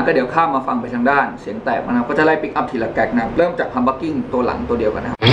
ก็เดี๋ยวข้ามมาฟังไปทางด้านเสียงแตกนะครับก็จะไล่ปิกอัพทีละแก๊กนะครับเริ่มจากฮัมบักกิ้งตัวหลังตัวเดียวกันนะครับ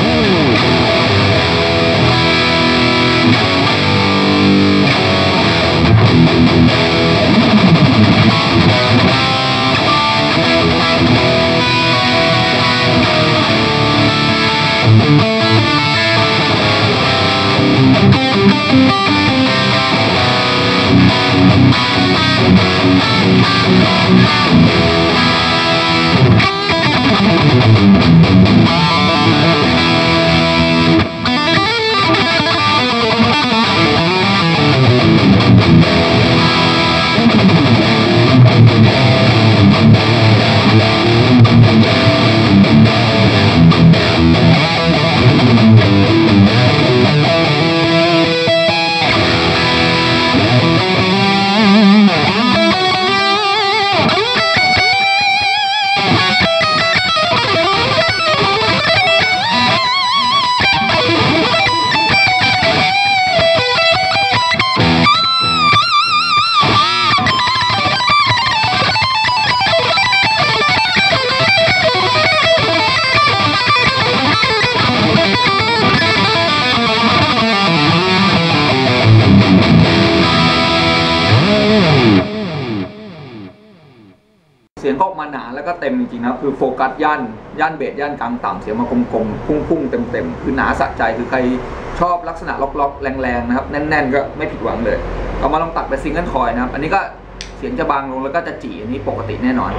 เสียงก็ออกมาหนาแล้วก็เต็มจริงๆนะคือโฟกัสย่านเบสย่านกลางต่ำเสียงมากลมๆพุ่งๆเต็มๆคือหนาสะใจคือใครชอบลักษณะล็อกๆแรงๆนะครับแน่นๆก็ไม่ผิดหวังเลยเอามาลองตัดไปซิงเกิลคอยนะครับอันนี้ก็เสียงจะบางลงแล้วก็จะจี๋อันนี้ปกติแน่นอน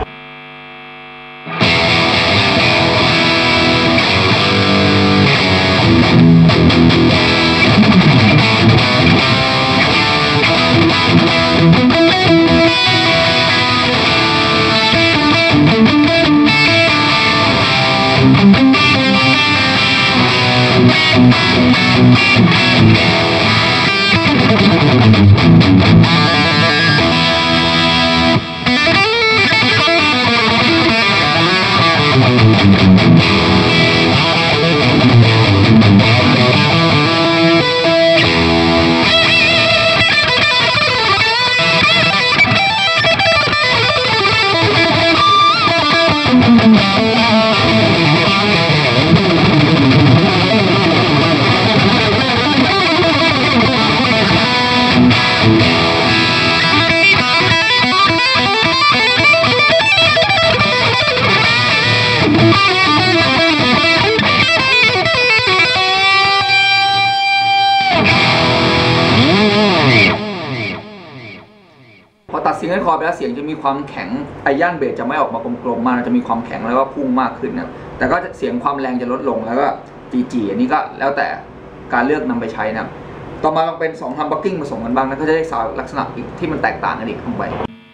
พอตัดซิงเกิลคอร์ไปแล้วเสียงจะมีความแข็งไอย่านเบสจะไม่ออกมากลมๆมากจะมีความแข็งแล้วก็พุ่งมากขึ้นนะแต่ก็เสียงความแรงจะลดลงแล้วก็จีอันนี้ก็แล้วแต่การเลือกนำไปใช้นะต่อมาลองเป็น2ฮัมบักกิ้งผสมกันบ้างนะก็จะได้ซาวด์ลักษณะที่มันแตกต่างกันอีกลงไป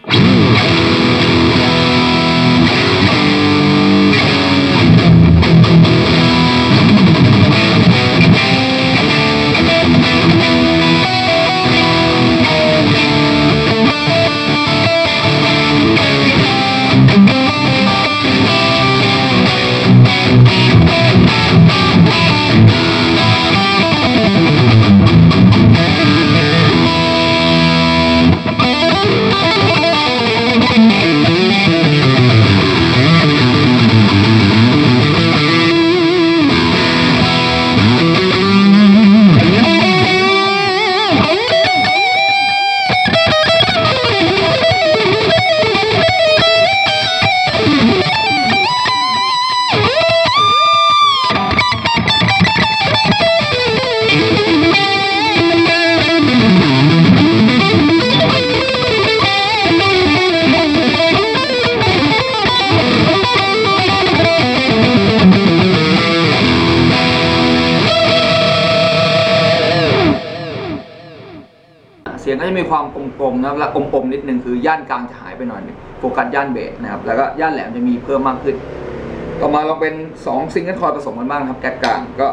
เสียงก็จะมีความกลมๆนะครับและอมๆนิดนึงคือย่านกลางจะหายไปหน่อยนึงโฟกัสย่านเบสนะครับแล้วก็ย่านแหลมจะมีเพิ่มมากขึ้นต่อมาเราเป็น2ซิงเกิลคอร์ดผสมกันบ้างครับแก๊กกลางก็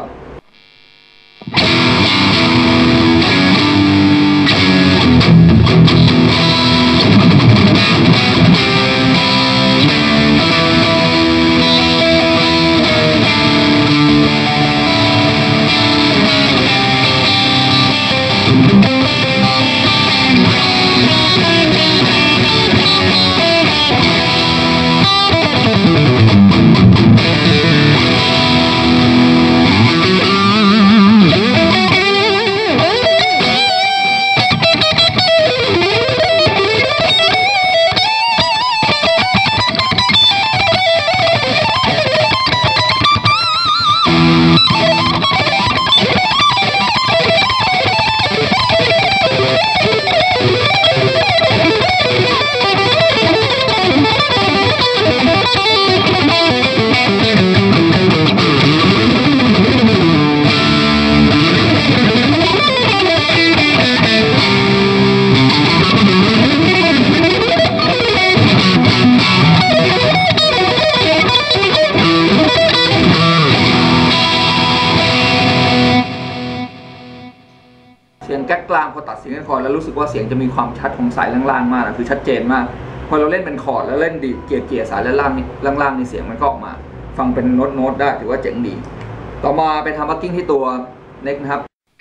เก๊กกลางพอตัดซิงเกิลคอร์ดแล้วรู้สึกว่าเสียงจะมีความชัดของสายล่างๆมากนะคือชัดเจนมากพอเราเล่นเป็นคอร์ดแล้วเล่นดีดเกียร์สายล่างๆนี่เสียงมันก็ออกมาฟังเป็นโน้ตได้ถือว่าเจ๋งดีต่อมาเป็นทำบัคกิ้งที่ตัวเน็กนะครับ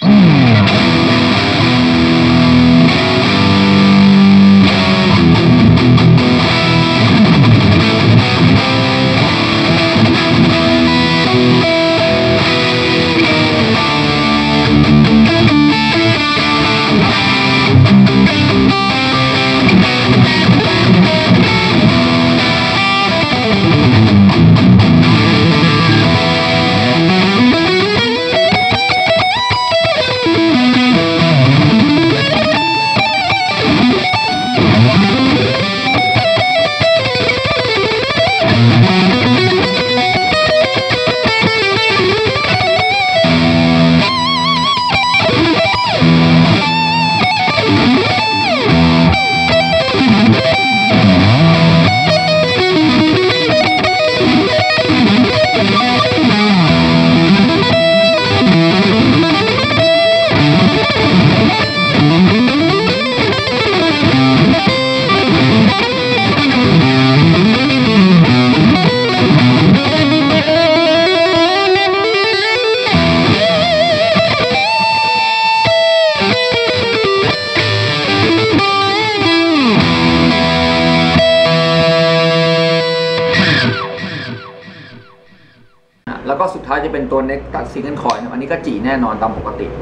แล้วก็สุดท้ายจะเป็นตัวเน็กตัดซิงเกิลคอร์ดอันนี้ก็จีแน่นอนตามปกติ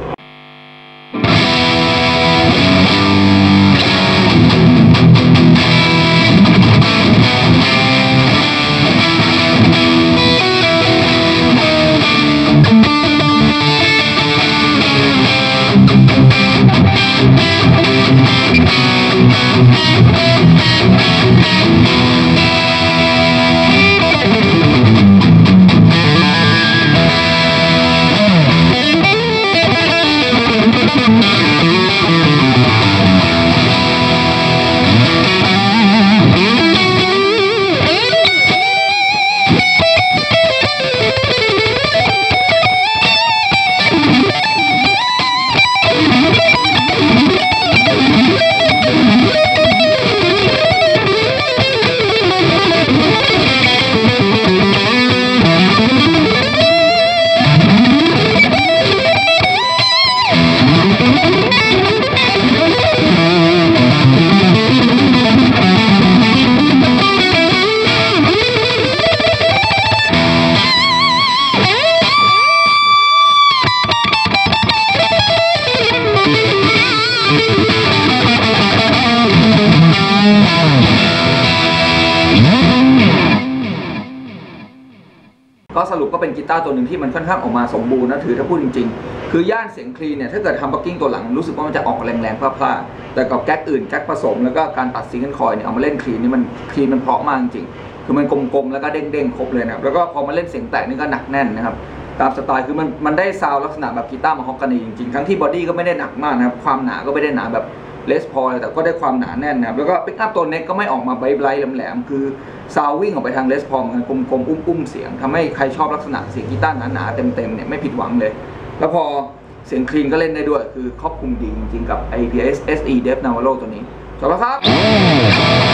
ก็สรุปก็เป็นกีตาร์ตัวหนึ่งที่มันค่อนข้างออกมาสมบูรณ์นะถือถ้าพูดจริงๆคือย่านเสียงคลีนเนี่ยถ้าเกิดทำบัคกิ้งตัวหลังรู้สึกว่ามันจะออกแรงๆพลาดๆแต่กับแก๊กอื่นแก๊กผสมแล้วก็การตัดซิงเกิลคอร์ดเนี่ยเอามาเล่นคลีนนี่มันคลีนมันเพราะมากจริงคือมันกลมๆแล้วก็เด้งๆครบเลยนะครับแล้วก็พอมาเล่นเสียงแตกนี่ก็หนักแน่นนะครับตามสไตล์คือมันได้ซาวด์ลักษณะแบบกีตาร์มาฮอกกานีจริงๆทั้งที่บอดี้ก็ไม่ได้หนักมากนะครับความหนาก็ไม่ได้หนาแบบเลสพอลแต่ก็ได้ความหนาแน่นนะครับแล้วก็ปิกอัพตัวเน็กก็ไม่ออกมาไบรท์แหลมๆคือซาววิ่งออกไปทางเลสพอลเหมือนกันกลมๆอุ้มๆเสียงทำให้ใครชอบลักษณะเสียงกีตาร์หนาๆเต็มๆเนี่ยไม่ผิดหวังเลยแล้วพอเสียงคลีนก็เล่นได้ด้วยคือครอบคลุมดีจริงๆกับ APS SE Def Navarro ตัวนี้จบแล้วครับ